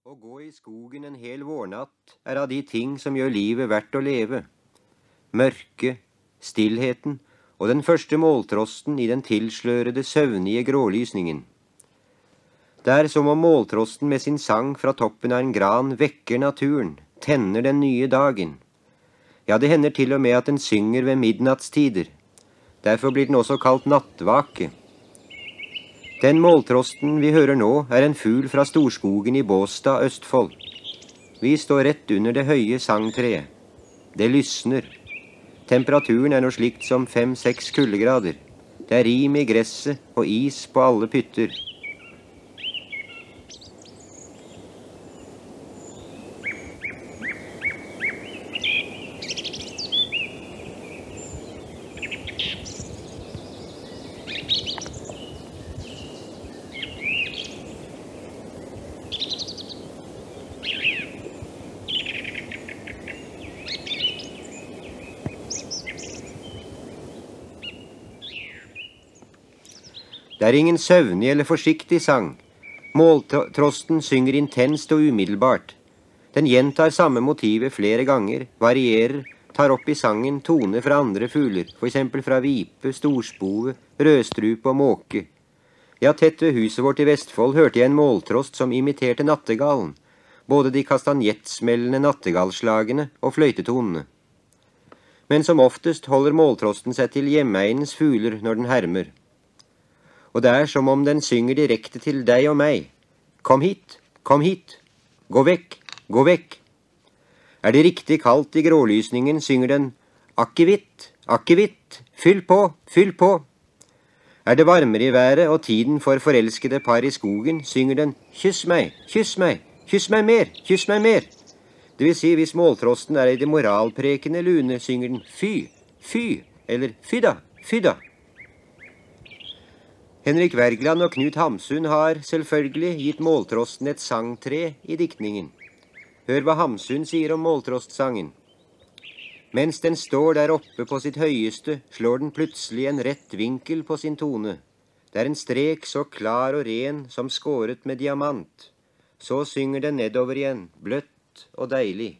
Å gå i skogen en hel vårnatt av de ting som gjør livet verdt å leve. Mørke, stillheten og den første måltrosten i den tilslørede, søvnige grålysningen. Det som om måltrosten med sin sang fra toppen av en gran vekker naturen, tenner den nye dagen. Ja, det hender til og med at den synger ved midnattstider. Derfor blir den også kalt nattvake. Den måltrosten vi hører nå en fugl fra Storskogen i Båstad, Østfold. Vi står rett under det høye sangtreet. Det lysner. Temperaturen noe slikt som 5-6 kuldegrader. Det rim i gresset og is på alle pytter. Det ingen søvnig eller forsiktig sang. Måltrosten synger intenst og umiddelbart. Den gjentar samme motivet flere ganger, varierer, tar opp i sangen toner fra andre fugler, for eksempel fra vipe, storspove, rødstrupe og måke. Ja, tett ved huset vårt i Vestfold hørte jeg en måltrost som imiterte nattegalen, både de kastanjettsmellende nattegallslagene og fløytetonene. Men som oftest holder måltrosten seg til hjemmeinens fugler når den hermer. Og det som om den synger direkte til deg og meg. Kom hit, gå vekk, gå vekk. Det riktig kaldt i grålysningen, synger den akkevitt, akkevitt, fyll på, fyll på. Det varmere i været og tiden for forelskede par i skogen, synger den kyss meg, kyss meg, kyss meg mer, kyss meg mer. Det vil si, hvis måltrosten i det moralprekende lune, synger den fy, fy, eller fy da. Henrik Wergeland og Knut Hamsun har selvfølgelig gitt måltrosten et sangtre i diktningen. Hør hva Hamsun sier om måltrostsangen. Mens den står der oppe på sitt høyeste, slår den plutselig en rett vinkel på sin tone. Det en strek så klar og ren som skåret med diamant. Så synger den nedover igjen, bløtt og deilig.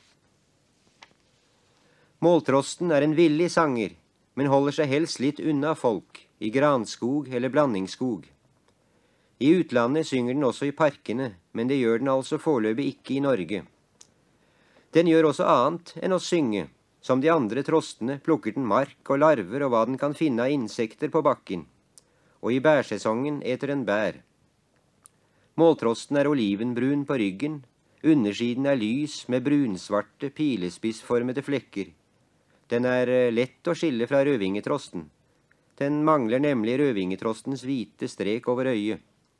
Måltrosten en villig sanger, men holder seg helst litt unna folk, i granskog eller blandingsskog. I utlandet synger den også i parkene, men det gjør den altså foreløpig ikke i Norge. Den gjør også annet enn å synge. Som de andre trostene plukker den mark og larver og hva den kan finne av insekter på bakken. Og i bærsesongen eter den bær. Måltrosten olivenbrun på ryggen, undersiden lys med brunsvarte, pilespissformede flekker. Den lett å skille fra rødvingetrosten. Den mangler nemlig rødvingetrostens hvite strek over øyet.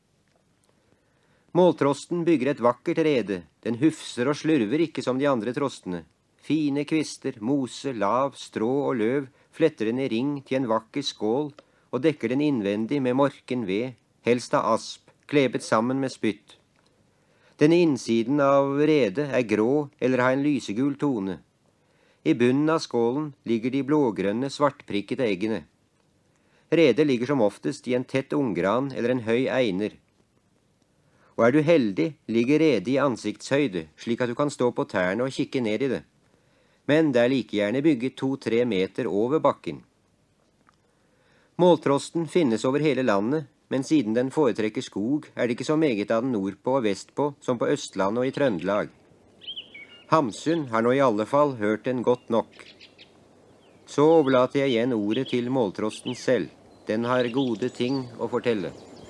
Måltrosten bygger et vakkert rede. Den hufser og slurver ikke som de andre trostene. Fine kvister, mose, lav, strå og løv fletter den i ring til en vakker skål og dekker den innvendig med morken ved, helst av asp, klebet sammen med spytt. Denne innsiden av redet grå eller har en lysegul tone. I bunnen av skålen ligger de blågrønne, svartprikkete eggene. Redet ligger som oftest i en tett unggran eller en høy einer. Og du heldig, ligger redet i ansiktshøyde, slik at du kan stå på tærne og kikke ned i det. Men det like gjerne bygget 2-3 meter over bakken. Måltrosten finnes over hele landet, men siden den foretrekker skog, det ikke så meget av den nordpå og vestpå som på Østlandet og i Trøndelag. Hamsun har nå i alle fall hørt den godt nok. Så overlater jeg igjen ordet til måltrosten selv. Den har gode ting å fortelle.